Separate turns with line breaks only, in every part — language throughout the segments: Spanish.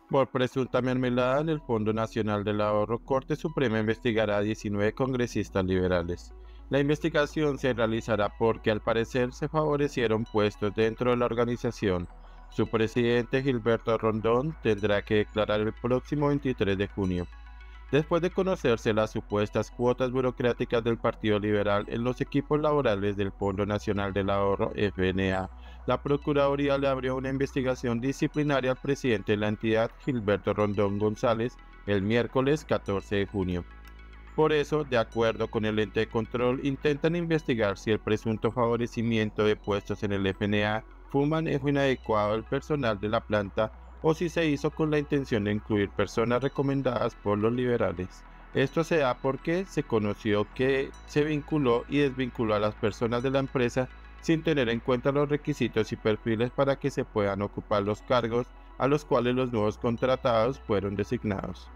Por presunta mermelada en el Fondo Nacional del Ahorro, Corte Suprema investigará a 19 congresistas liberales. La investigación se realizará porque al parecer se favorecieron puestos dentro de la organización. Su presidente Gilberto Rondón tendrá que declarar el próximo 23 de junio. Después de conocerse las supuestas cuotas burocráticas del Partido Liberal en los equipos laborales del Fondo Nacional del Ahorro, FNA, la Procuraduría le abrió una investigación disciplinaria al presidente de la entidad, Gilberto Rondón González, el miércoles 14 de junio. Por eso, de acuerdo con el ente de control, intentan investigar si el presunto favorecimiento de puestos en el FNA fue un manejo inadecuado del personal de la planta o si se hizo con la intención de incluir personas recomendadas por los liberales. Esto se da porque se conoció que se vinculó y desvinculó a las personas de la empresa sin tener en cuenta los requisitos y perfiles para que se puedan ocupar los cargos a los cuales los nuevos contratados fueron designados.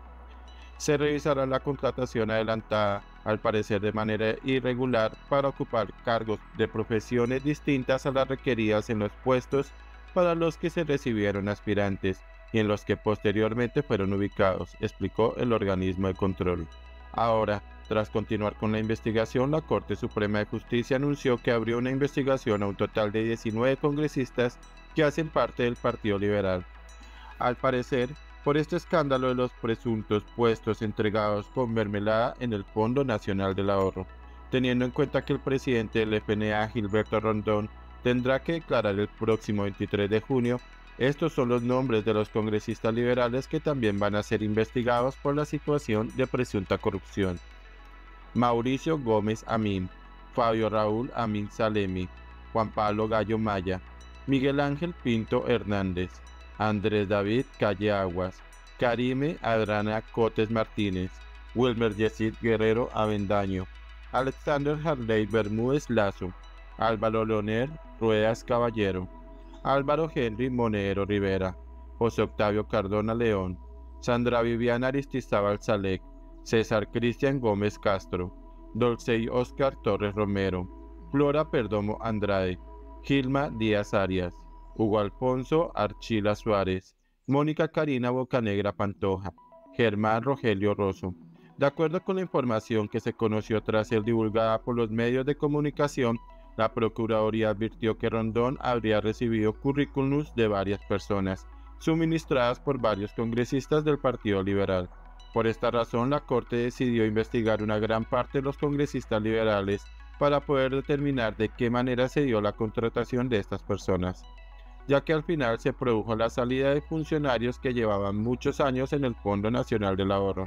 Se revisará la contratación adelantada, al parecer de manera irregular, para ocupar cargos de profesiones distintas a las requeridas en los puestos para los que se recibieron aspirantes y en los que posteriormente fueron ubicados, explicó el organismo de control. Ahora, tras continuar con la investigación, la Corte Suprema de Justicia anunció que abrió una investigación a un total de 19 congresistas que hacen parte del Partido Liberal. Al parecer, por este escándalo de los presuntos puestos entregados con mermelada en el Fondo Nacional del Ahorro, teniendo en cuenta que el presidente del FNA, Gilberto Rondón, tendrá que declarar el próximo 23 de junio, estos son los nombres de los congresistas liberales que también van a ser investigados por la situación de presunta corrupción. Mauricio Gómez Amin, Fabio Raúl Amin Salemi, Juan Pablo Gallo Maya, Miguel Ángel Pinto Hernández, Andrés David Calle Aguas, Karime Adrana Cotes Martínez, Wilmer Yesid Guerrero Avendaño, Alexander Harley Bermúdez Lazo, Álvaro Leonel Ruedas Caballero, Álvaro Henry Monedero Rivera, José Octavio Cardona León, Sandra Viviana Aristizábal Salek, César Cristian Gómez Castro, Dolcey Oscar Torres Romero, Flora Perdomo Andrade, Gilma Díaz Arias, Hugo Alfonso Archila Suárez, Mónica Karina Bocanegra Pantoja, Germán Rogelio Rosso. De acuerdo con la información que se conoció tras ser divulgada por los medios de comunicación, la Procuraduría advirtió que Rondón habría recibido currículums de varias personas, suministradas por varios congresistas del Partido Liberal. Por esta razón, la Corte decidió investigar una gran parte de los congresistas liberales para poder determinar de qué manera se dio la contratación de estas personas, ya que al final se produjo la salida de funcionarios que llevaban muchos años en el Fondo Nacional del Ahorro.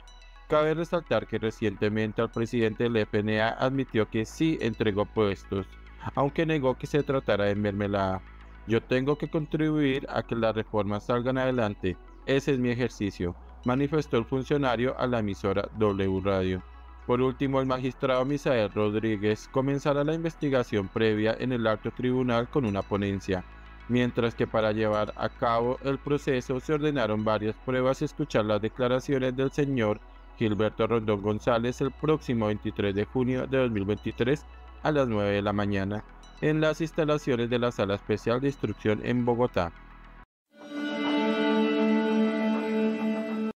Cabe resaltar que recientemente el presidente del FNA admitió que sí entregó puestos, aunque negó que se tratara de mermelada. Yo tengo que contribuir a que las reformas salgan adelante, ese es mi ejercicio, manifestó el funcionario a la emisora W Radio. Por último, el magistrado Misael Rodríguez comenzará la investigación previa en el alto tribunal con una ponencia, mientras que para llevar a cabo el proceso se ordenaron varias pruebas y escuchar las declaraciones del señor Gilberto Rondón González el próximo 23 de junio de 2023 a las 9 de la mañana en las instalaciones de la Sala Especial de Instrucción en Bogotá.